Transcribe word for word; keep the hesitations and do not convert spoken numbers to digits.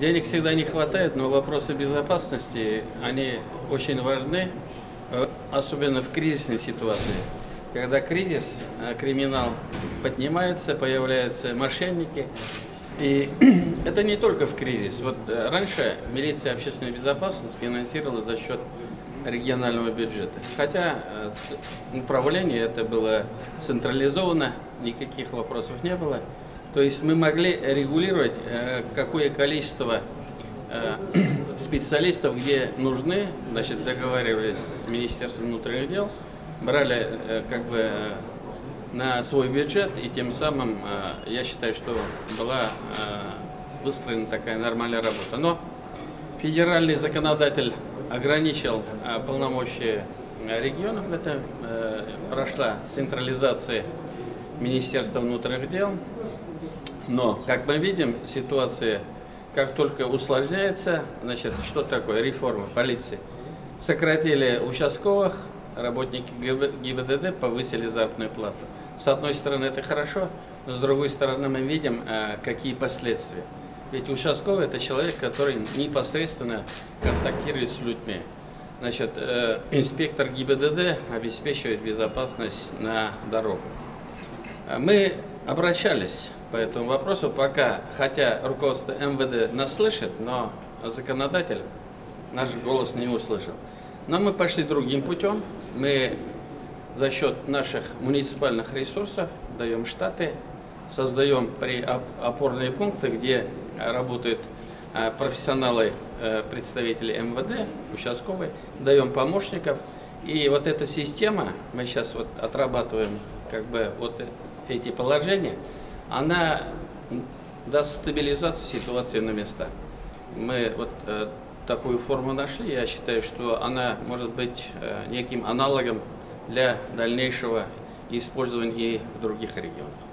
Денег всегда не хватает, но вопросы безопасности, они очень важны, особенно в кризисной ситуации. Когда кризис, криминал поднимается, появляются мошенники. И это не только в кризис. Вот раньше милиция общественной безопасности финансировала за счет регионального бюджета. Хотя управление это было централизовано, никаких вопросов не было. То есть мы могли регулировать, какое количество специалистов где нужны, значит, договаривались с Министерством внутренних дел, брали как бы на свой бюджет, и тем самым я считаю, что была выстроена такая нормальная работа. Но федеральный законодатель ограничил полномочия регионов, это прошла централизация Министерства внутренних дел. Но, как мы видим, ситуация как только усложняется, значит, что такое реформа полиции? Сократили участковых, работники ГИБДД повысили заработную плату. С одной стороны это хорошо, но с другой стороны мы видим, какие последствия. Ведь участковый это человек, который непосредственно контактирует с людьми. Значит, инспектор ГИБДД обеспечивает безопасность на дорогах. Мы обращались по этому вопросу, пока, хотя руководство эм вэ дэ нас слышит, но законодатель наш голос не услышал. Но мы пошли другим путем. Мы за счет наших муниципальных ресурсов даем штаты, создаем при опорные пункты, где работают профессионалы, представители эм вэ дэ, участковые, даем помощников. И вот эта система, мы сейчас вот отрабатываем как бы вот эти положения, она даст стабилизацию ситуации на местах. Мы вот э, такую форму нашли, я считаю, что она может быть э, неким аналогом для дальнейшего использования и в других регионах.